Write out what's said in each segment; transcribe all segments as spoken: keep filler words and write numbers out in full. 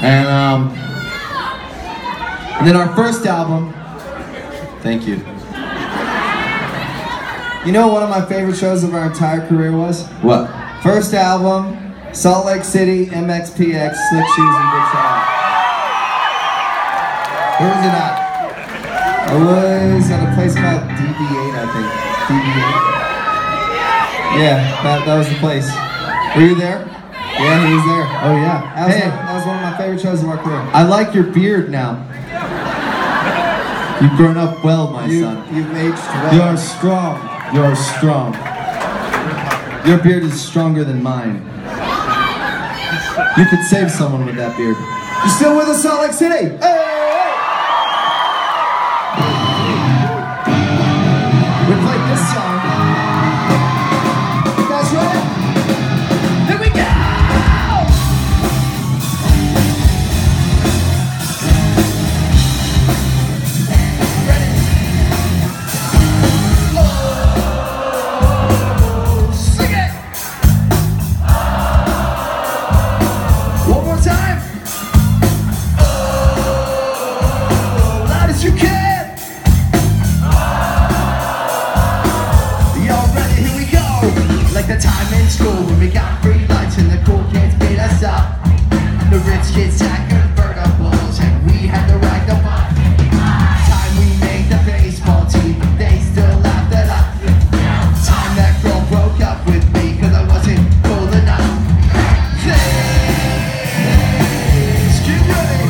And um, and then our first album. Thank you. You know what one of my favorite shows of our entire career was? What? First album, Salt Lake City, M X P X, Slick Shoes and Big Trial. Where was it at? It was at a place called D B eight, I think. D B eight. Yeah, that, that was the place. Were you there? Yeah, he was there. Oh yeah. That was, Hey. one, that was one of my favorite shows of our career. I like your beard now. You've grown up well, my You, son. you've aged well. You are strong. You are strong. Your beard is stronger than mine. You could save someone with that beard. You still with us, Salt Lake City? Hey! We played this song. You guys ready? Here we go! Ready? Oh, sing it! One more time. Oh, loud as you can. Y'all ready? Here we go. Like the time in school when we got free lunch and the cool kids beat us up. The rich kids had convertibles and we had to ride them up. Time we made the baseball team, they still laughed at us. Time that girl broke up with me cause I wasn't cool enough. Things get ready.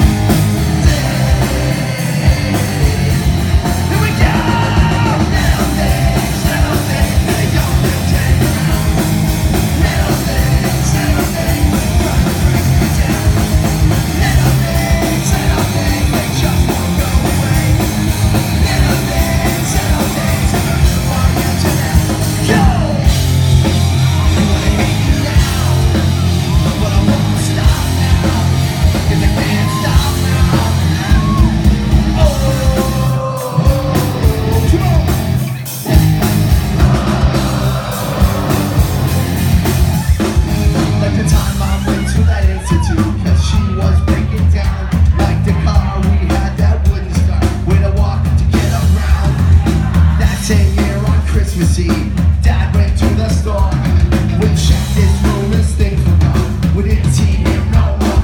Here we go. Little things, little things, they don't pretend. Little things, little things, they try to break me down. Little things, little things, they just won't go away. Little things, little things, and I really want you to know. Go! I wanna hate you now, but I won't stop now, 'cause I can't stop now. Oh, come on. Like the time I went to that institute, cause she was breaking down. Like the car we had that wouldn't start, with a walk to get around. That same year on Christmas Eve, Dad went to the store. We checked his room as things were gone. We didn't see him no more.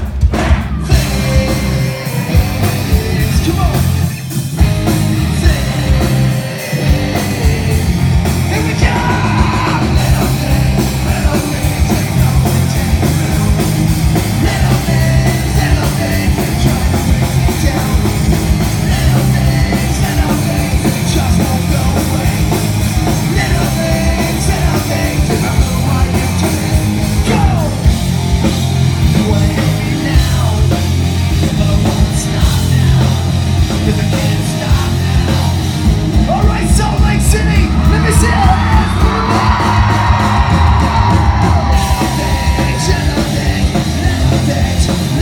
Things, come on. Here we go! Little things, little things, they don't pretend. Little things, little things, they try to break me down. Little things, little things, they just won't go away. Little things, little things, and I really want you to go. You wanna hate me now, but I won't stop now, 'cause I can't stop now. All right, Salt Lake City, let me see your hands. Little things, little things, little things,